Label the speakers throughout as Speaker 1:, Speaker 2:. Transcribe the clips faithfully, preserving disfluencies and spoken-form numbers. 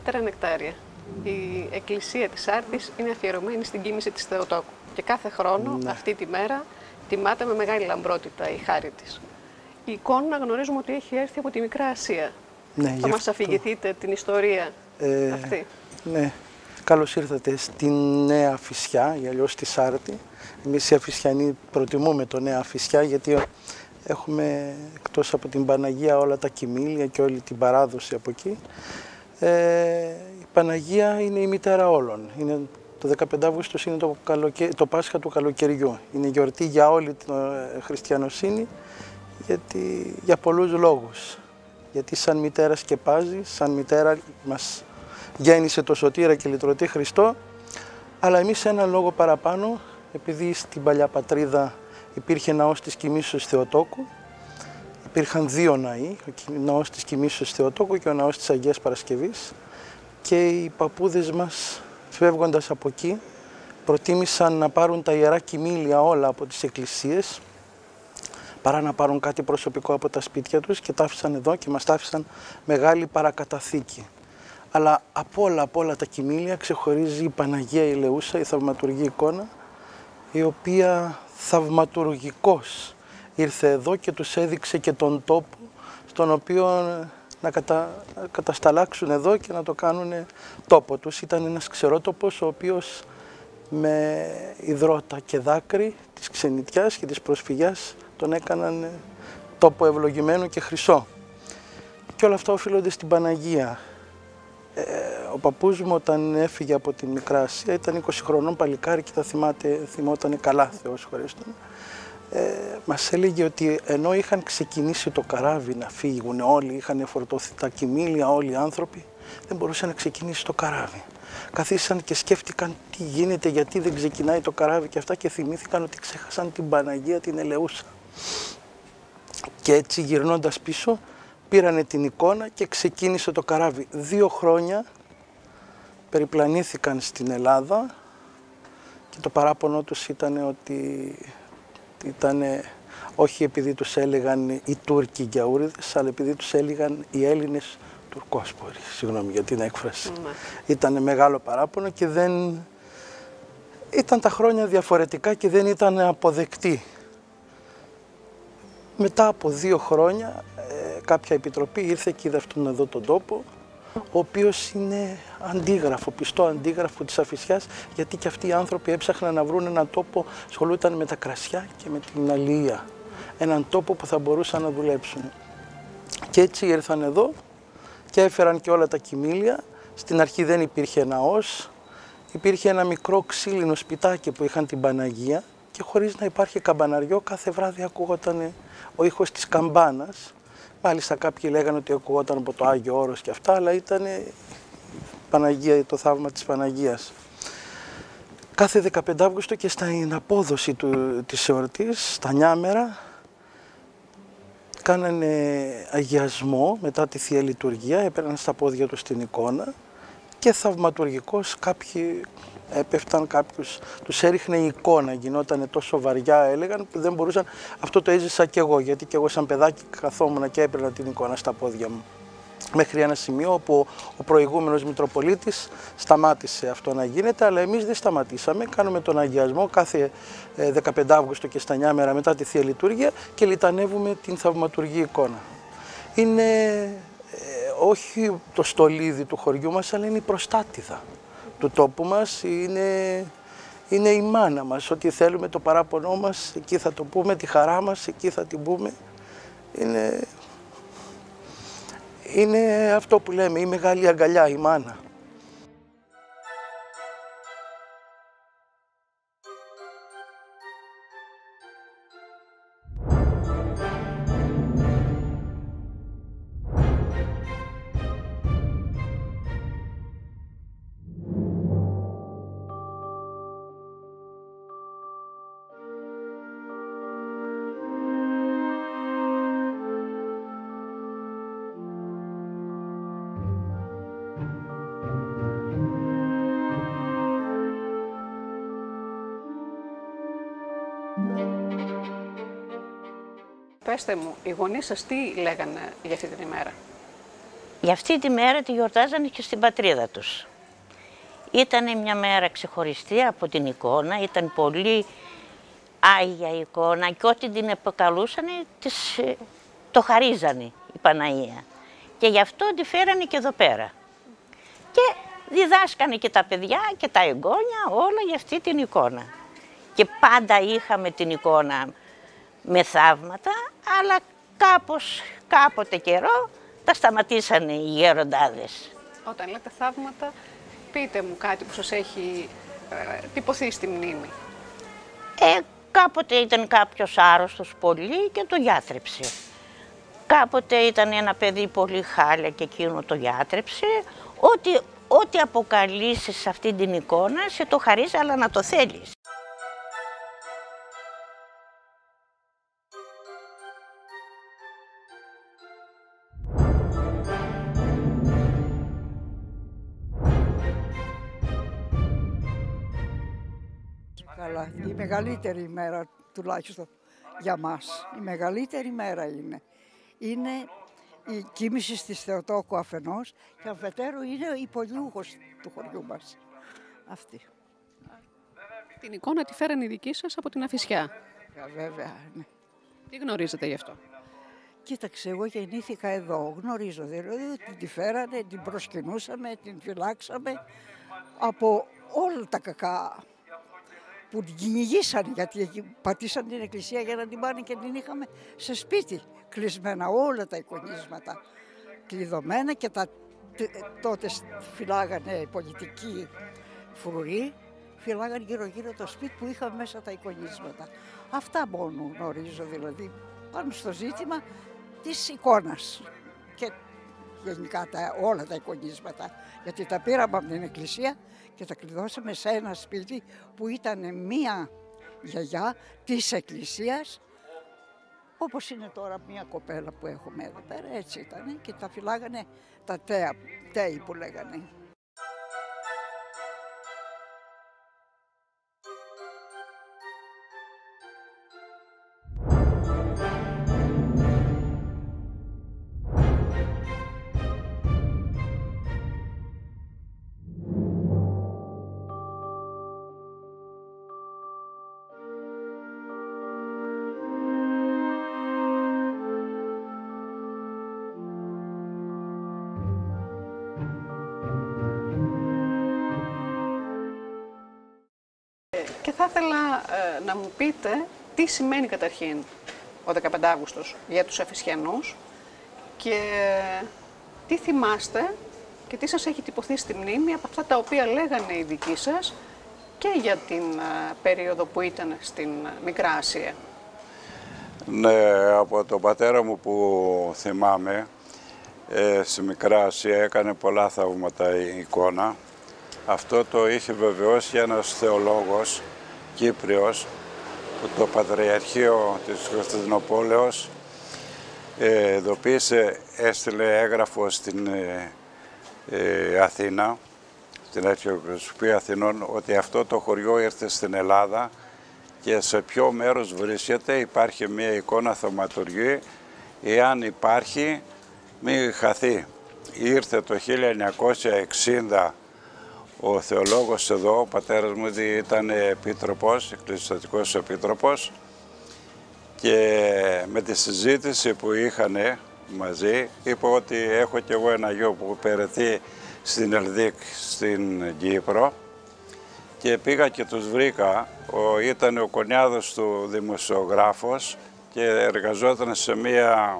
Speaker 1: Πατέρα Νεκτάρια. Η εκκλησία της Άρτης είναι αφιερωμένη στην κοίμηση της Θεοτόκου και κάθε χρόνο
Speaker 2: Ναι.
Speaker 1: αυτή τη μέρα τιμάται με μεγάλη λαμπρότητα η χάρη της. Η εικόνα γνωρίζουμε ότι έχει έρθει από τη Μικρά Ασία.
Speaker 2: Ναι,
Speaker 1: Θα
Speaker 2: γι'
Speaker 1: μας
Speaker 2: αυτό-
Speaker 1: αφηγηθείτε την ιστορία
Speaker 2: Ε,
Speaker 1: αυτή.
Speaker 2: Ναι. Καλώς ήρθατε στην Νέα Αφισιά, ή αλλιώς στη Σάρτη. Εμείς οι Αφισιανοί προτιμούμε το Νέα Αφισιά, γιατί έχουμε εκτός από την Παναγία όλα τα κοιμήλια και όλη την παράδοση από εκεί. Ε, η Παναγία είναι η μητέρα όλων. Είναι, το δεκαπέντε Αυγούστου είναι το, καλοκαι... το Πάσχα του καλοκαιριού. Είναι γιορτή για όλη την ε, χριστιανοσύνη, γιατί, για πολλούς λόγους. Γιατί σαν μητέρα σκεπάζει, σαν μητέρα μας γέννησε το Σωτήρα και λυτρωτή Χριστό, αλλά εμείς έναν λόγο παραπάνω, επειδή στην παλιά πατρίδα υπήρχε ναός της Κοιμήσεως Θεοτόκου, υπήρχαν δύο ναοί, ο ναός της Κοιμήσεως Θεοτόκου και ο ναός της Αγίας Παρασκευής, και οι παππούδες μας, φεύγοντας από εκεί, προτίμησαν να πάρουν τα ιερά κοιμήλια όλα από τις εκκλησίες, παρά να πάρουν κάτι προσωπικό από τα σπίτια τους, και τα άφησαν εδώ και μας τα άφησαν μεγάλη παρακαταθήκη. Αλλά από όλα, από όλα τα κοιμήλια ξεχωρίζει η Παναγία Ηλεούσα, η θαυματουργή εικόνα, η οποία θαυματουργικώς ήρθε εδώ και τους έδειξε και τον τόπο στον οποίο να κατα... κατασταλάξουν εδώ και να το κάνουν τόπο τους. Ήταν ένας ξερότοπος ο οποίος με υδρότα και δάκρυ της ξενιτιάς και της προσφυγιάς τον έκαναν τόπο ευλογημένο και χρυσό. Και όλα αυτά οφείλονται στην Παναγία. Ε, ο παππούς μου όταν έφυγε από την Μικρά Ασία ήταν είκοσι χρονών παλικάρι και θα θυμάται, θυμόταν καλά, Θεός χωρίστον. Ε, μας έλεγε ότι ενώ είχαν ξεκινήσει το καράβι να φύγουν όλοι, είχαν φορτωθεί τα κοιμήλια όλοι οι άνθρωποι, δεν μπορούσε να ξεκινήσει το καράβι. Καθίσαν και σκέφτηκαν τι γίνεται, γιατί δεν ξεκινάει το καράβι και αυτά, και θυμήθηκαν ότι ξέχασαν την Παναγία την Ελεούσα. Και έτσι γυρνώντας πίσω πήρανε την εικόνα και ξεκίνησε το καράβι. Δύο χρόνια περιπλανήθηκαν στην Ελλάδα και το παράπονο τους ήταν ότι ήταν όχι επειδή τους έλεγαν οι Τούρκοι Γιαούριδες, αλλά επειδή τους έλεγαν οι Έλληνες Τουρκόσποροι. Συγγνώμη για την έκφραση. Mm. Ήταν μεγάλο παράπονο και δεν... ήταν τα χρόνια διαφορετικά και δεν ήταν αποδεκτοί. Μετά από δύο χρόνια ε, κάποια επιτροπή ήρθε και είδε αυτόν εδώ τον τόπο, ο οποίος είναι αντίγραφο, πιστό αντίγραφο της Αφισιάς, γιατί και αυτοί οι άνθρωποι έψαχναν να βρουν έναν τόπο, ασχολούνταν με τα κρασιά και με την αλληλεία. Έναν τόπο που θα μπορούσαν να δουλέψουν. Και έτσι ήρθαν εδώ και έφεραν και όλα τα κοιμήλια. Στην αρχή δεν υπήρχε ναός, υπήρχε ένα μικρό ξύλινο σπιτάκι που είχαν την Παναγία, και χωρίς να υπάρχει καμπαναριό κάθε βράδυ ακούγονταν ο ήχος της καμπάνας. Μάλιστα κάποιοι λέγανε ότι ακούγονταν από το Άγιο Όρος και αυτά, αλλά ήταν Παναγία, το θαύμα της Παναγίας. Κάθε δεκαπέντε Αυγούστου και στην απόδοση του, της εορτής, στα Νιάμερα, κάνανε αγιασμό μετά τη Θεία Λειτουργία, έπαιρναν στα πόδια τους την εικόνα και θαυματουργικώς κάποιοι έπεφταν, κάποιους τους έριχνε η εικόνα, γινόταν τόσο βαριά έλεγαν που δεν μπορούσαν. Αυτό το έζησα και εγώ, γιατί και εγώ σαν παιδάκι καθόμουν και έπαιρνα την εικόνα στα πόδια μου. Μέχρι ένα σημείο όπου ο προηγούμενος Μητροπολίτης σταμάτησε αυτό να γίνεται, αλλά εμείς δεν σταματήσαμε. Κάνουμε τον αγιασμό κάθε δεκαπέντε Αυγούστου και στα Νιάμερα μετά τη Θεία Λειτουργία και λιτανεύουμε την θαυματουργή εικόνα. Είναι ε, όχι το στολίδι του χωριού μας, αλλά είναι η προστάτηδα του τόπου μας, είναι, είναι η μάνα μας. Ό,τι θέλουμε, το παράπονό μας, εκεί θα το πούμε, τη χαρά μας, εκεί θα την πούμε. Είναι... Είναι αυτό που λέμε, η μεγάλη αγκαλιά, η μάνα.
Speaker 1: Πέστε μου, οι γονείς σας τι λέγανε για αυτή την ημέρα?
Speaker 3: Για αυτή τη μέρα τη γιορτάζανε και στην πατρίδα τους. Ήταν μια μέρα ξεχωριστή από την εικόνα, ήταν πολύ άγια εικόνα και ό,τι την επικαλούσανε της, το χαρίζανε η Παναγία. Και γι' αυτό τη φέρανε και εδώ πέρα. Και διδάσκανε και τα παιδιά και τα εγγόνια όλα για αυτή την εικόνα. Και πάντα είχαμε την εικόνα με θαύματα, αλλά κάπως, κάποτε καιρό τα σταματήσανε οι γεροντάδες.
Speaker 1: Όταν λέτε θαύματα, πείτε μου κάτι που σας έχει ε, τυπωθεί στη μνήμη.
Speaker 3: Ε, κάποτε ήταν κάποιος άρρωστος πολύ και το γιάτρεψε. Κάποτε ήταν ένα παιδί πολύ χάλια και εκείνο το γιάτρεψε. Ό,τι, ό,τι αποκαλύσεις σε αυτή την εικόνα σε το χαρίζει, αλλά να το θέλεις.
Speaker 4: Καλά, η μεγαλύτερη ημέρα τουλάχιστον για μας. Η μεγαλύτερη ημέρα είναι. Είναι η κοίμηση της Θεοτόκου αφενός και αφετέρου είναι η πολιούχος του χωριού μας. Αυτή.
Speaker 1: Την εικόνα τη φέρανε οι δικοί σας από την Αφισιά.
Speaker 4: Ε, βέβαια, ναι.
Speaker 1: Τι γνωρίζετε γι' αυτό?
Speaker 4: Κοίταξε, εγώ γεννήθηκα εδώ. Γνωρίζω δηλαδή ότι τη φέρανε, την προσκυνούσαμε, την φυλάξαμε από όλα τα κακά που την κυνηγήσαν, γιατί πατήσαν την εκκλησία για να την πάνε και την είχαμε σε σπίτι κλεισμένα όλα τα εικονίσματα κλειδωμένα και τα, τότε φυλάγανε οι πολιτικοί φρουροί, φυλάγανε γύρω γύρω το σπίτι που είχαμε μέσα τα εικονίσματα. Αυτά μόνο γνωρίζω, δηλαδή πάνω στο ζήτημα της εικόνας και γενικά τα, όλα τα εικονίσματα, γιατί τα πήραμε από την εκκλησία και τα κλειδώσαμε σε ένα σπίτι που ήταν μία γιαγιά της εκκλησίας, όπως είναι τώρα μία κοπέλα που έχουμε εδώ πέρα, έτσι ήταν, και τα φυλάγανε τα τέα, τέοι που λέγανε.
Speaker 1: Και θα ήθελα ε, να μου πείτε τι σημαίνει καταρχήν ο δεκαπέντε Αυγούστος για τους Αφισιανούς και τι θυμάστε και τι σας έχει τυπωθεί στη μνήμη από αυτά τα οποία λέγανε οι δικοί σας και για την ε, περίοδο που ήταν στην Μικρά Ασία.
Speaker 5: Ναι, από τον πατέρα μου που θυμάμαι, ε, στη Μικρά Ασία έκανε πολλά θαύματα η εικόνα. Αυτό το είχε βεβαιώσει ένας θεολόγος Κύπριος, που το Πατριαρχείο της Κωνσταντινούπολεως ε, ειδοποίησε, έστειλε έγγραφο στην ε, ε, Αθήνα, στην Αρχιεπισκοπή Αθηνών, ότι αυτό το χωριό ήρθε στην Ελλάδα και σε ποιο μέρος βρίσκεται, υπάρχει μια εικόνα θαυματουργή, εάν υπάρχει μη χαθεί. Ήρθε το χίλια εννιακόσια εξήντα ο θεολόγος εδώ, ο πατέρας μου ήταν επίτροπος, εκκλησιαστικός επίτροπος, και με τη συζήτηση που είχαν μαζί είπε ότι έχω κι εγώ ένα γιο που υπηρετεί στην Ελδίκ στην Κύπρο και πήγα και τους βρήκα. Ο, ήταν ο κονιάδος του δημοσιογράφος και εργαζόταν σε μία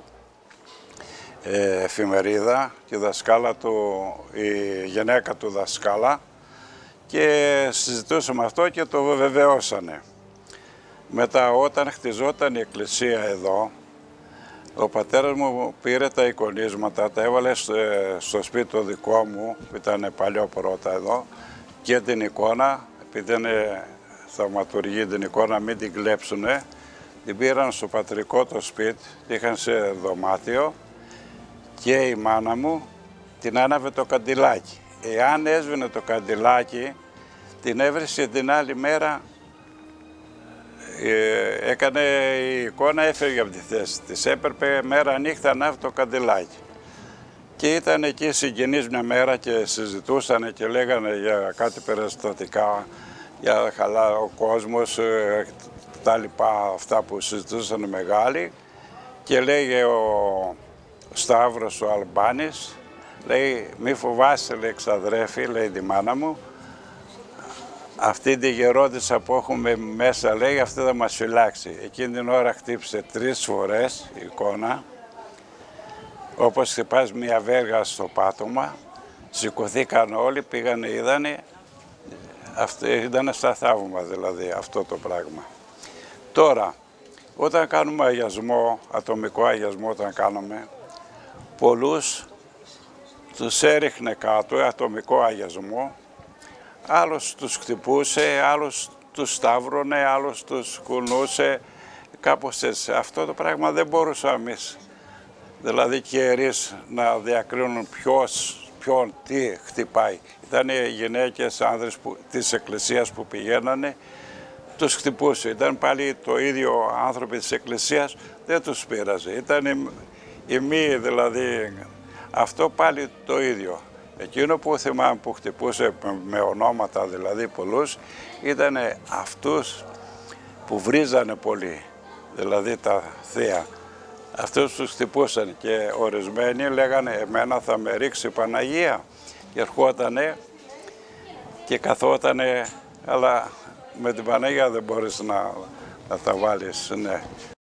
Speaker 5: ε, εφημερίδα και η δασκάλα του, η γυναίκα του δασκάλα, και συζητούσαμε αυτό και το βεβαιώσανε. Μετά όταν χτιζόταν η εκκλησία εδώ, ο πατέρας μου πήρε τα εικονίσματα, τα έβαλε στο, στο σπίτι το δικό μου, που ήταν παλιό πρώτα εδώ, και την εικόνα, επειδή είναι θαυματουργή την εικόνα, μην την κλέψουνε, την πήραν στο πατρικό το σπίτι, την είχαν σε δωμάτιο και η μάνα μου την άναβε το καντιλάκι. Εάν έσβηνε το καντιλάκι, την έβρισε την άλλη μέρα, ε, έκανε η εικόνα, έφυγε από τη θέση της. Έπρεπε μέρα νύχτα να ανάβει το καντιλάκι. Και Και ήταν εκεί συγγενείς μια μέρα και συζητούσαν και λέγανε για κάτι περιστατικά, για χαλά ο κόσμος, τα λοιπά, αυτά που συζητούσαν μεγάλοι. Και λέγε ο Σταύρος ο Αλμπάνης, λέει, μη φοβάσαι, λέει, ξαδρέφη, λέει τη μάνα μου, αυτή τη γερόντισσα που έχουμε μέσα, λέει, αυτή θα μας φυλάξει. Εκείνη την ώρα χτύπησε τρεις φορές η εικόνα, όπως χτυπάς μια βέργα στο πάτωμα, σηκωθήκαν όλοι, πήγανε, είδανε, αυτό ήταν στα θαύμα δηλαδή αυτό το πράγμα. Τώρα, όταν κάνουμε αγιασμό, ατομικό αγιασμό όταν κάνουμε, πολλούς τους έριχνε κάτω, ατομικό αγιασμό, άλλος τους χτυπούσε, άλλος τους σταύρωνε, άλλος τους κουνούσε, κάπως έτσι. Αυτό το πράγμα δεν μπορούσαμε εμείς, δηλαδή και ιερείς, να διακρίνουν ποιος, ποιον, τι χτυπάει. Ήταν οι γυναίκες, άνδρες που, της εκκλησίας που πηγαίνανε, τους χτυπούσε. Ήταν πάλι το ίδιο άνθρωποι της εκκλησίας, δεν τους πείραζε. Ήταν οι, οι μη, δηλαδή, αυτό πάλι το ίδιο. Εκείνο που θυμάμαι που χτυπούσε με ονόματα, δηλαδή πολλούς, ήταν αυτούς που βρίζανε πολύ, δηλαδή τα θεία. Αυτούς τους χτυπούσαν και ορισμένοι λέγανε εμένα θα με ρίξει η Παναγία και ερχότανε και καθότανε, αλλά με την Παναγία δεν μπορείς να, να τα βάλεις, ναι.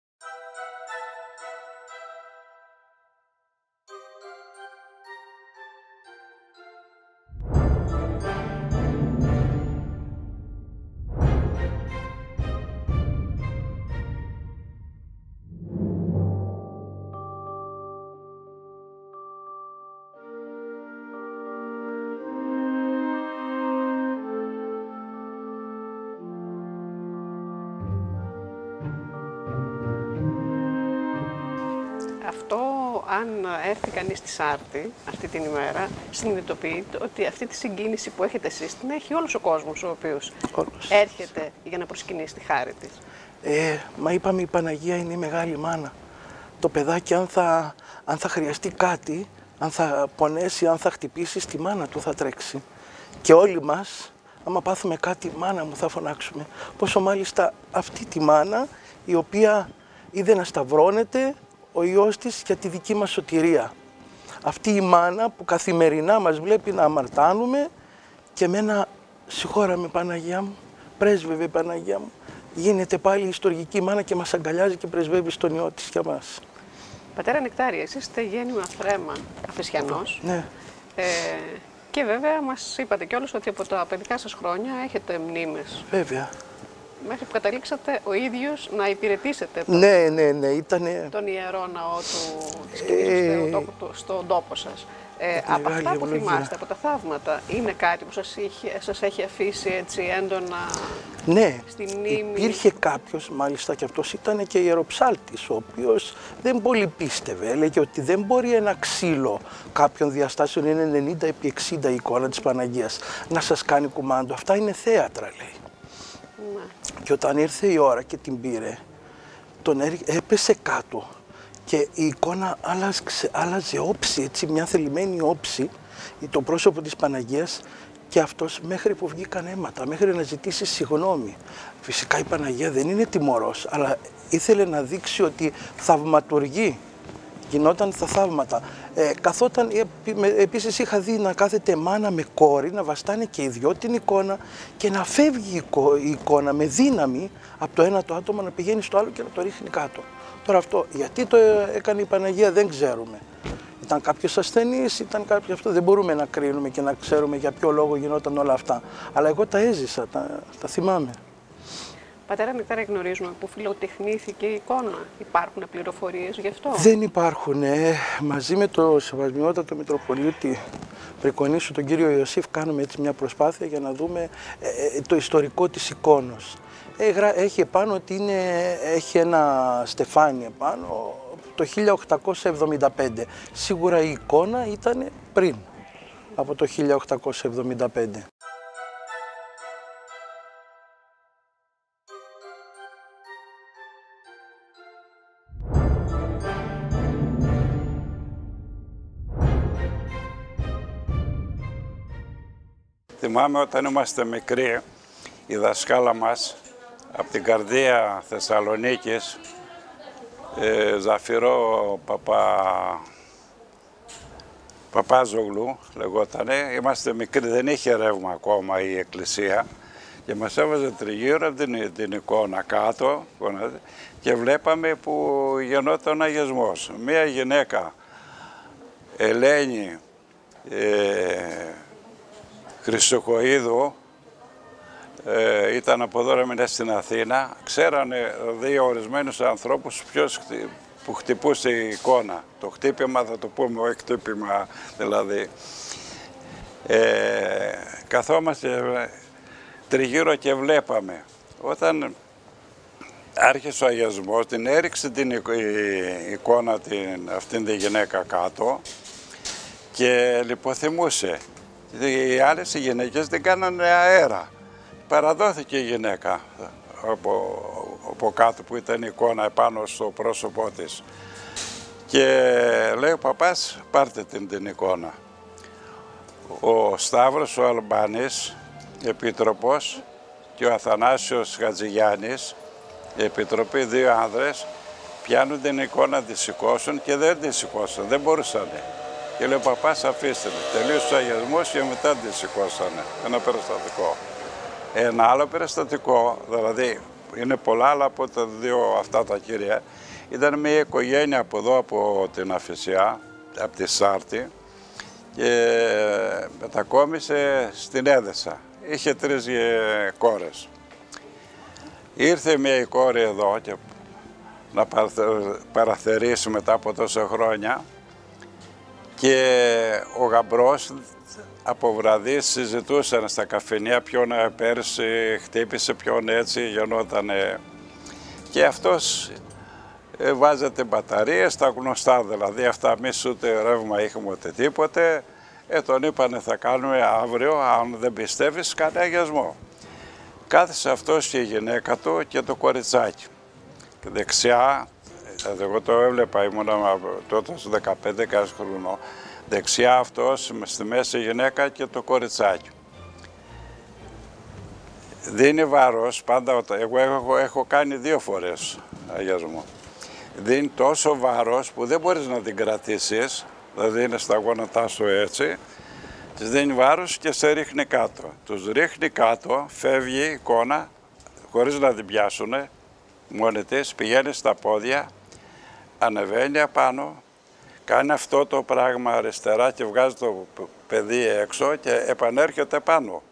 Speaker 1: Αυτό, αν έρθει κανείς στη Σάρτη αυτή την ημέρα, συνειδητοποιείται ότι αυτή τη συγκίνηση που έχετε εσείς την έχει όλος ο κόσμος ο οποίος
Speaker 2: Όλος.
Speaker 1: έρχεται για να προσκυνήσει τη χάρη της.
Speaker 2: Ε, μα είπαμε η Παναγία είναι η μεγάλη μάνα. Το παιδάκι αν θα, αν θα χρειαστεί κάτι, αν θα πονέσει, αν θα χτυπήσει, στη μάνα του θα τρέξει. Και όλοι μας, άμα πάθουμε κάτι, μάνα μου θα φωνάξουμε. Πόσο μάλιστα αυτή τη μάνα, η οποία είδε να σταυρώνεται ο Υιός της για τη δική μας σωτηρία. Αυτή η μάνα που καθημερινά μας βλέπει να αμαρτάνουμε και εμένα, συγχώραμε Παναγία μου, πρέσβευε Παναγία μου, γίνεται πάλι η ιστορική μάνα και μας αγκαλιάζει και πρεσβεύει στον Υιό της για μας.
Speaker 1: Πατέρα Νεκτάρη, εσείς είστε γέννημα θρέμα Αφεσιανός.
Speaker 2: Ναι.
Speaker 1: Ε, και βέβαια μας είπατε κιόλας ότι από τα παιδικά σας χρόνια έχετε μνήμες.
Speaker 2: Βέβαια.
Speaker 1: Μέχρι που καταλήξατε ο ίδιος να υπηρετήσετε τον,
Speaker 2: Ναι, ναι, ναι, ήτανε...
Speaker 1: τον Ιερό Ναό του της
Speaker 2: Ε,
Speaker 1: ε, στον τόπο σας. Ε, από
Speaker 2: μεγάλη
Speaker 1: αυτά που
Speaker 2: ευλογία.
Speaker 1: θυμάστε, από τα θαύματα, είναι κάτι που σας, είχε, σας έχει αφήσει έτσι έντονα
Speaker 2: Ναι,
Speaker 1: στη μνήμη?
Speaker 2: υπήρχε κάποιος, μάλιστα και αυτός ήταν και ιεροψάλτης, ο οποίος δεν πολύ πίστευε. Έλεγε ότι δεν μπορεί ένα ξύλο κάποιων διαστάσεων, είναι ενενήντα επί εξήντα η εικόνα της Παναγίας, να σας κάνει κουμάντο. Αυτά είναι θέατρα, λέει.
Speaker 1: Ναι.
Speaker 2: Και όταν ήρθε η ώρα και την πήρε, τον έπεσε κάτω και η εικόνα άλλαζε, άλλαζε όψη, έτσι, μια θελημένη όψη, το πρόσωπο της Παναγίας, και αυτός μέχρι που βγήκαν αίματα, μέχρι να ζητήσει συγγνώμη. Φυσικά η Παναγία δεν είναι τιμωρός, αλλά ήθελε να δείξει ότι θαυματουργεί. Γινόταν τα θαύματα. Ε, καθόταν, επίσης είχα δει να κάθεται μάνα με κόρη, να βαστάνε και οι δυο την εικόνα και να φεύγει η εικόνα με δύναμη από το ένα το άτομο να πηγαίνει στο άλλο και να το ρίχνει κάτω. Τώρα αυτό, γιατί το έκανε η Παναγία δεν ξέρουμε. Ήταν κάποιος ασθενής, ήταν κάποιο αυτό, δεν μπορούμε να κρίνουμε και να ξέρουμε για ποιο λόγο γινόταν όλα αυτά. Αλλά εγώ τα έζησα, τα, τα θυμάμαι.
Speaker 1: Πατέρα Νεκτάρη, γνωρίζουμε πού φιλοτεχνήθηκε η εικόνα. Υπάρχουν πληροφορίες γι' αυτό?
Speaker 2: Δεν υπάρχουν. Ε, μαζί με το Σεβασμιότατο Μητροπολίτη Πρικονήσου, τον κύριο Ιωσήφ, κάνουμε έτσι μια προσπάθεια για να δούμε ε, το ιστορικό της εικόνος. Ε, έχει επάνω ότι είναι, έχει ένα στεφάνι επάνω το χίλια οκτακόσια εβδομήντα πέντε. Σίγουρα η εικόνα ήταν πριν από το χίλια οκτακόσια εβδομήντα πέντε.
Speaker 5: Θυμάμαι όταν είμαστε μικροί, η δασκάλα μας από την καρδία Θεσσαλονίκης, ε, Ζαφυρό Παπα... Παπάζογλου λεγότανε, είμαστε μικροί, δεν είχε ρεύμα ακόμα η εκκλησία και μας έβαζε τριγύρω την, την εικόνα κάτω και βλέπαμε που γινόταν ο αγιασμός. Μία γυναίκα, Ελένη ε, Χρυσοχοΐδου, ε, ήταν από εδώ έμεινε στην Αθήνα, ξέρανε δύο ορισμένους ανθρώπους ποιος που χτυπούσε η εικόνα. Το χτύπημα θα το πούμε, όχι χτύπημα δηλαδή. Ε, καθόμαστε τριγύρω και βλέπαμε. Όταν άρχισε ο αγιασμός, την έριξε την εικόνα την, αυτήν τη γυναίκα κάτω και λιποθυμούσε. Οι άλλες οι γυναίκες δεν κάνανε αέρα. Παραδόθηκε η γυναίκα από, από κάτω που ήταν η εικόνα επάνω στο πρόσωπό της. Και λέει ο παπάς, πάρτε την, την εικόνα. Ο Σταύρος ο Αλμπάνης, επίτροπος, και ο Αθανάσιος Χατζηγιάννης, η επιτροπή, δύο άνδρες, πιάνουν την εικόνα να τη σηκώσουν και δεν τη σηκώσαν, δεν μπορούσαν. Και λέει ο παπάς, αφήστε με. Τελείωσε ο αγιασμός και μετά τη σηκώσανε. Ένα περιστατικό. Ένα άλλο περιστατικό, δηλαδή είναι πολλά άλλα από τα δύο αυτά τα κύρια, ήταν μια οικογένεια από εδώ, από την Αφυσιά, από τη Σάρτη, και μετακόμισε στην Έδεσα. Είχε τρεις κόρες. Ήρθε μια κόρη εδώ και να παραθερήσει μετά από τόσα χρόνια και ο γαμπρός από βραδύ συζητούσαν στα καφενεία ποιον πέρσι χτύπησε, ποιον έτσι γινότανε. Και αυτός ε, βάζετε μπαταρίες, τα γνωστά δηλαδή, αυτά εμείς ούτε ρεύμα είχαμε ούτε τίποτε. Ε, τον είπανε θα κάνουμε αύριο, αν δεν πιστεύεις κάνε αγιασμό. Κάθισε αυτός και η γυναίκα του και το κοριτσάκι. Και δεξιά, εγώ το έβλεπα, ήμουνα τότε δεκαπέντε χρονών, δεξιά αυτός, στη μέση η γυναίκα και το κοριτσάκι. Δίνει βάρος, πάντα, εγώ έχω, έχω κάνει δύο φορές αγιασμό. Δίνει τόσο βάρος που δεν μπορείς να την κρατήσεις, δηλαδή είναι στα γόνατά σου έτσι, της δίνει βάρος και σε ρίχνει κάτω. Τους ρίχνει κάτω, φεύγει η εικόνα, χωρίς να την πιάσουνε, μόνη της, πηγαίνει στα πόδια, ανεβαίνει απάνω, κάνει αυτό το πράγμα αριστερά και βγάζει το παιδί έξω και επανέρχεται πάνω.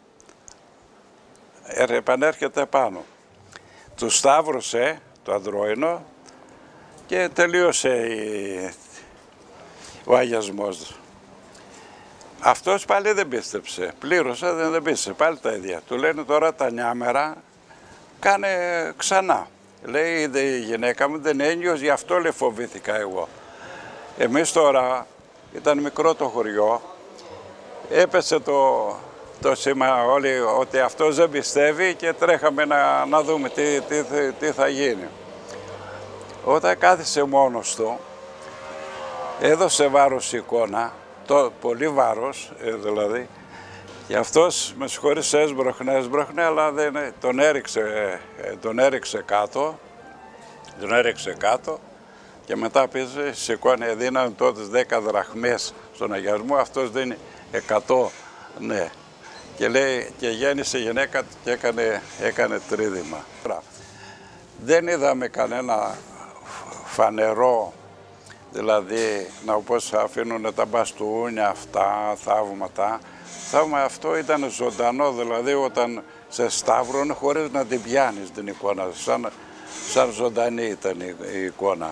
Speaker 5: Επανέρχεται πάνω. Του σταύρωσε το αντρόινο και τελείωσε η... ο αγιασμός. Αυτός πάλι δεν πίστεψε. Πλήρωσε, δεν, δεν πίστεψε. Πάλι τα ίδια. Του λένε τώρα τα νιάμερα, κάνε ξανά. Λέει η γυναίκα μου δεν έννοιος, γι' αυτό λέει φοβήθηκα εγώ. Εμείς τώρα, ήταν μικρό το χωριό, έπεσε το, το σήμα όλοι ότι αυτός δεν πιστεύει και τρέχαμε να, να δούμε τι, τι, τι θα γίνει. Όταν κάθισε μόνος του, έδωσε βάρος η εικόνα, το, πολύ βάρος δηλαδή, και αυτός με συγχωρείς έσπροχνε, έσπροχνε, αλλά δεν, τον, έριξε, τον έριξε κάτω, τον έριξε κάτω και μετά πίσω σηκώνει, δίνανε τότε δέκα δραχμές στον αγιασμό, αυτός δίνει εκατό, ναι. Και λέει, και γέννησε η γυναίκα και έκανε, έκανε τρίδημα. Δεν είδαμε κανένα φανερό, δηλαδή να όπως αφήνουν τα μπαστούνια αυτά, θαύματα. Θαύμα αυτό ήταν ζωντανό, δηλαδή όταν σε σταύρωνε χωρίς να την πιάνεις την εικόνα, σαν, σαν ζωντανή ήταν η, η εικόνα.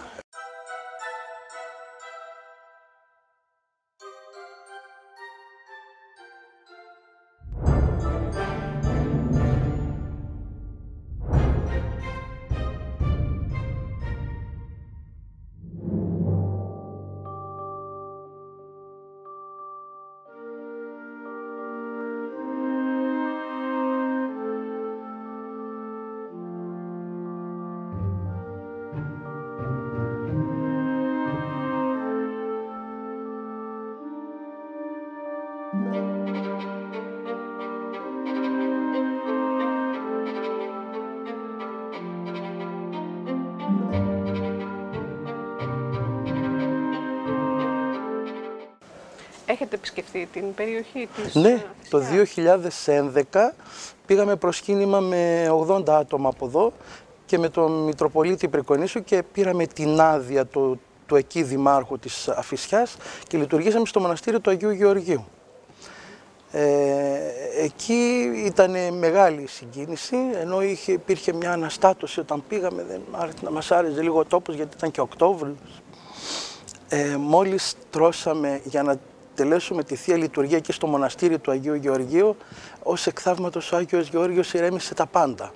Speaker 1: Έχετε επισκεφθεί την περιοχή της?
Speaker 2: Ναι, το δύο χιλιάδες έντεκα πήγαμε προσκύνημα με ογδόντα άτομα από εδώ και με τον Μητροπολίτη Πρικονήσου και πήραμε την άδεια του, του εκεί δημάρχου της Αφισιάς και λειτουργήσαμε στο μοναστήριο του Αγίου Γεωργίου. Ε, εκεί ήταν μεγάλη η συγκίνηση, ενώ είχε, υπήρχε μια αναστάτωση όταν πήγαμε, δεν να μας άρεσε λίγο ο τόπος γιατί ήταν και Οκτώβριος. Ε, μόλις τρώσαμε για να τελέσουμε τη Θεία Λειτουργία και στο μοναστήριο του Αγίου Γεωργίου, ως εκ θαύματος ο Άγιος Γεώργιος ηρέμησε τα πάντα.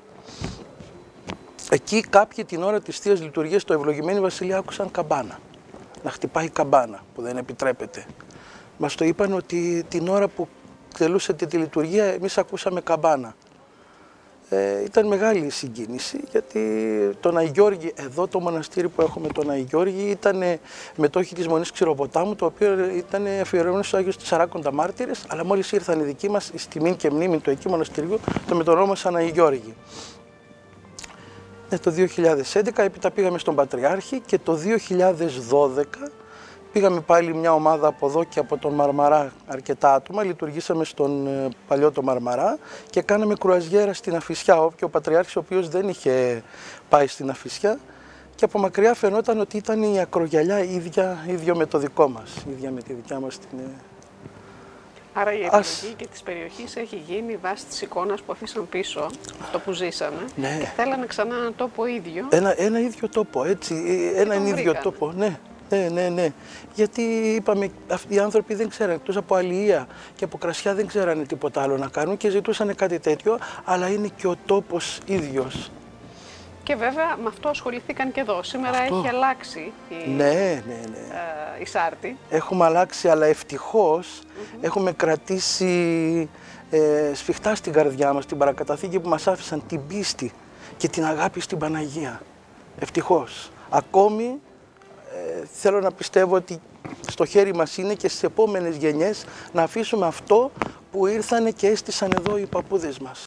Speaker 2: Εκεί κάποιοι την ώρα της Θείας Λειτουργίας στο Ευλογημένη Βασιλεία άκουσαν καμπάνα, να χτυπάει καμπάνα που δεν επιτρέπεται. Μας το είπαν ότι την ώρα που τελούσατε τη λειτουργία εμείς ακούσαμε καμπάνα. Ε, ήταν μεγάλη η συγκίνηση γιατί τον Αγιώργη, εδώ το μοναστήρι που έχουμε τον Αγιώργη ήταν μετόχη της Μονής Ξηροποτάμου, το οποίο ήταν αφιερωμένο στους Άγιους Τεσσαράκοντα Μάρτυρες, αλλά μόλις ήρθαν οι δικοί μας, εις τιμήν και μνήμη του εκεί μοναστηριού, το μετονόμασαν Αγιώργη. Ε, το δύο χιλιάδες έντεκα έπειτα πήγαμε στον Πατριάρχη και το δύο χιλιάδες δώδεκα πήγαμε πάλι μια ομάδα από εδώ και από τον Μαρμαρά, αρκετά άτομα, λειτουργήσαμε στον ε, παλιό το Μαρμαρά και κάναμε κρουαζιέρα στην Αφισιά, και ο Πατριάρχης ο οποίος δεν είχε πάει στην Αφισιά και από μακριά φαινόταν ότι ήταν η ακρογιαλιά ίδια, ίδιο με το δικό μας, ίδια με τη δικιά μας την... Ε...
Speaker 1: Άρα η επιλογή και της περιοχής έχει γίνει βάσει της εικόνας που αφήσαν πίσω, αυτό που ζήσανε,
Speaker 2: ναι.
Speaker 1: Και θέλανε ξανά έναν τόπο ίδιο.
Speaker 2: Ένα, ένα ίδιο τόπο, έτσι, έναν ίδιο
Speaker 1: βρήκαν.
Speaker 2: τόπο, ναι. Ναι, ναι, ναι. Γιατί είπαμε, αυτοί οι άνθρωποι δεν ξέρανε, εκτός από αλληλεία και από κρασιά δεν ξέρανε τίποτα άλλο να κάνουν και ζητούσαν κάτι τέτοιο, αλλά είναι και ο τόπος ίδιος.
Speaker 1: Και βέβαια με αυτό ασχοληθήκαν και εδώ. Σήμερα
Speaker 2: αυτό.
Speaker 1: Έχει αλλάξει η,
Speaker 2: ναι, ναι, ναι.
Speaker 1: Ε, η Σάρτη.
Speaker 2: Έχουμε αλλάξει, αλλά ευτυχώς mm-hmm. έχουμε κρατήσει ε, σφιχτά στην καρδιά μας την παρακαταθήκη που μας άφησαν την πίστη και την αγάπη στην Παναγία. Ευτυχώς. Ακόμη Ε, θέλω να πιστεύω ότι στο χέρι μας είναι και στις επόμενες γενιές να αφήσουμε αυτό που ήρθανε και έστησαν εδώ οι παππούδες μας.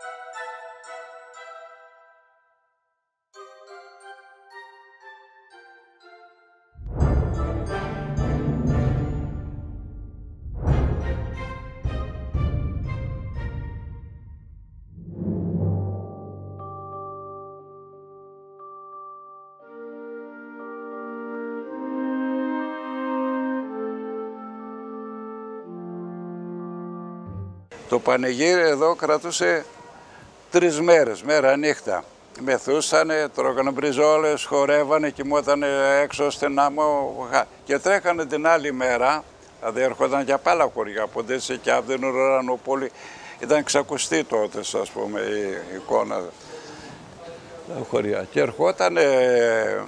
Speaker 5: Το πανηγύρι εδώ κρατούσε τρεις μέρες, μέρα νύχτα. Μεθούσανε, τρώγανε μπριζόλες, χορεύανε, κοιμότανε έξω στην άμμο και τρέχανε την άλλη μέρα. Δηλαδή έρχονταν και από άλλα χωριά, από Ντέση και από την Ουρανούπολη. Ήταν ξακουστή τότε, ας πούμε, η εικόνα τα χωριά. Και ερχόταν ε, ε,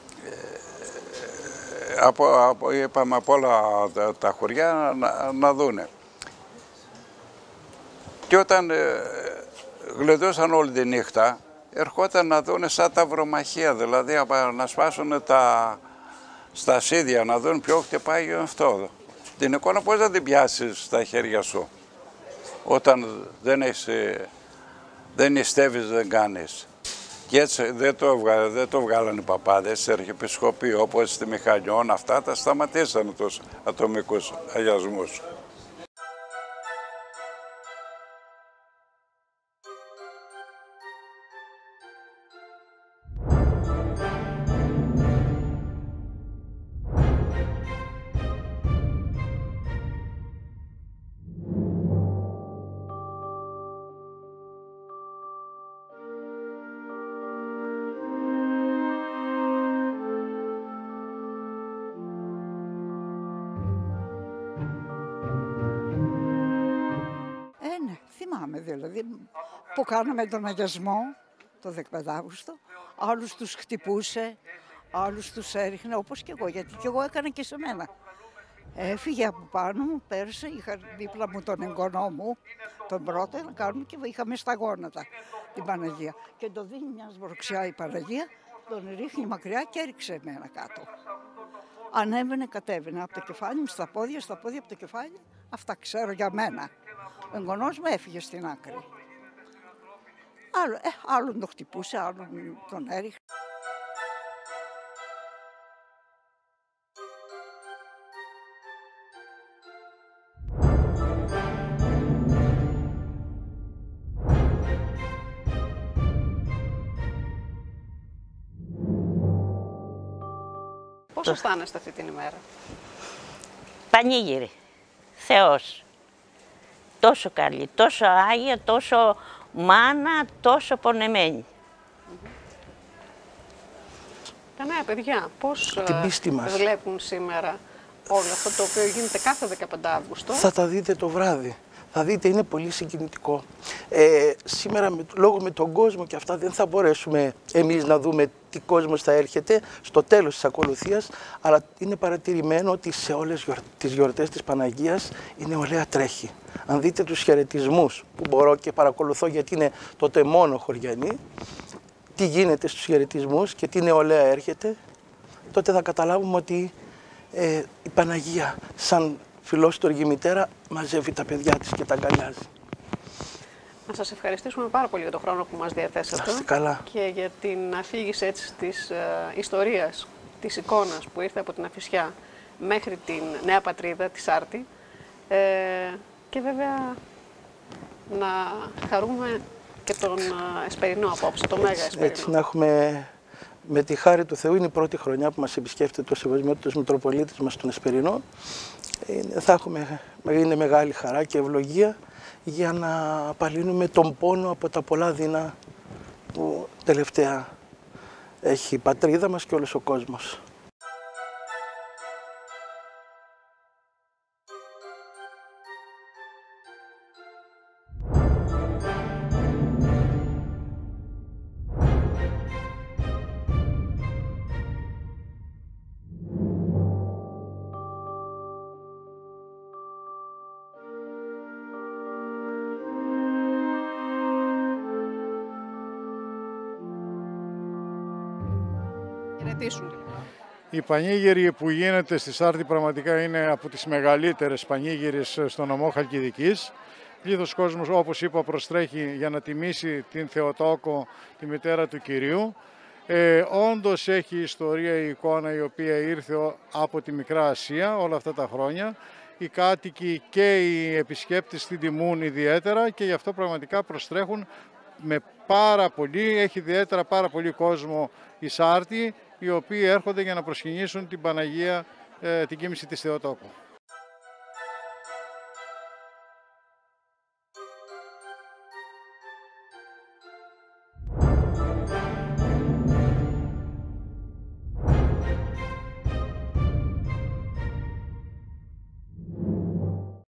Speaker 5: από, από, είπαμε, από όλα τα, τα χωριά να, να δούνε. Και όταν ε, γλεντούσαν όλη τη νύχτα, ερχόταν να δουν σαν ταυρομαχία, δηλαδή να σπάσουν τα στασίδια, να δουν ποιο χτυπάει αυτό. Την εικόνα πώς θα την πιάσεις στα χέρια σου, όταν δεν, έχεις, δεν νηστεύεις, δεν κάνεις. Και έτσι δεν το, βγα, δεν το βγάλανε οι παπάδες, στις αρχιεπισκοποί, όπως στη Μηχανιών, αυτά τα σταματήσανε τους ατομικούς αγιασμούς.
Speaker 4: Θυμάμαι δηλαδή που κάναμε τον αγιασμό το δεκαπέντε Αυγούστου, άλλους τους χτυπούσε, άλλους τους έριχνε, όπως και εγώ, γιατί και εγώ έκανα και σε μένα. Έφυγε από πάνω μου, πέρασε, είχα δίπλα μου τον εγγονό μου, τον πρώτο, να κάνουμε και είχαμε στα γόνατα την Παναγία. Και το δίνει μια σβροξιά η Παναγία, τον ρίχνει μακριά και έριξε εμένα κάτω. Ανέβαινε, κατέβαινε από το κεφάλι μου στα πόδια, στα πόδια από το κεφάλι, αυτά ξέρω για μένα. Ο εγγονός μου έφυγε στην άκρη. Άλλο, ε, άλλον το χτυπούσε, άλλον τον έριχνε.
Speaker 1: Πώς αισθάνεστε αυτή την ημέρα?
Speaker 3: Πανήγυρη. Θεός. Τόσο καλή, τόσο άγια, τόσο μάνα, τόσο πονεμένη.
Speaker 1: Τα νέα παιδιά πώς
Speaker 2: Την πίστη μας.
Speaker 1: βλέπουν σήμερα όλο αυτό το οποίο γίνεται κάθε δεκαπέντε Αυγούστου?
Speaker 2: Θα τα δείτε το βράδυ. Θα δείτε, είναι πολύ συγκινητικό. Ε, σήμερα, με, λόγω με τον κόσμο και αυτά, δεν θα μπορέσουμε εμείς να δούμε τι κόσμος θα έρχεται στο τέλος της ακολουθίας, αλλά είναι παρατηρημένο ότι σε όλες γιορ, τις γιορτές της Παναγίας η νεολαία τρέχει. Αν δείτε τους χαιρετισμούς που μπορώ και παρακολουθώ, γιατί είναι τότε μόνο χωριανοί, τι γίνεται στους χαιρετισμούς και τι νεολαία έρχεται, τότε θα καταλάβουμε ότι ε, η Παναγία σαν φιλόστοργη μητέρα μαζεύει τα παιδιά της και τα αγκαλιάζει.
Speaker 1: Να σας ευχαριστήσουμε πάρα πολύ για τον χρόνο που μας διαθέσατε.
Speaker 2: Να είστε καλά.
Speaker 1: Και για την αφήγηση έτσι της ε, ιστορίας, της εικόνας που ήρθε από την Αφισιά μέχρι την νέα πατρίδα, τη Σάρτη. Ε, και βέβαια να χαρούμε και τον ε, Εσπερινό απόψε, το Μέγα Εσπερινό.
Speaker 2: Έτσι, να έχουμε, με τη χάρη του Θεού, είναι η πρώτη χρονιά που μας επισκέφτεται ο Σεβασμιότητος Μητροπολίτης μας τον Εσπερινό. Είναι, θα έχουμε, είναι μεγάλη χαρά και ευλογία για να απαλύνουμε τον πόνο από τα πολλά δεινά που τελευταία έχει η πατρίδα μας και όλος ο κόσμος.
Speaker 6: Η πανήγυρη που γίνεται στη Σάρτη πραγματικά είναι από τις μεγαλύτερες πανήγυρες στο νομό Χαλκιδικής. Πλήθος κόσμος, όπως είπα, προστρέχει για να τιμήσει την Θεοτόκο, τη μητέρα του Κυρίου. Ε, όντως έχει ιστορία η εικόνα η οποία ήρθε από τη Μικρά Ασία όλα αυτά τα χρόνια. Οι κάτοικοι και οι επισκέπτες την τιμούν ιδιαίτερα και γι' αυτό πραγματικά προστρέχουν με πάρα πολύ, έχει ιδιαίτερα πάρα πολύ κόσμο η Σάρτη, οι οποίοι έρχονται για να προσκυνήσουν την Παναγία, ε, την κοίμηση της Θεοτόκου.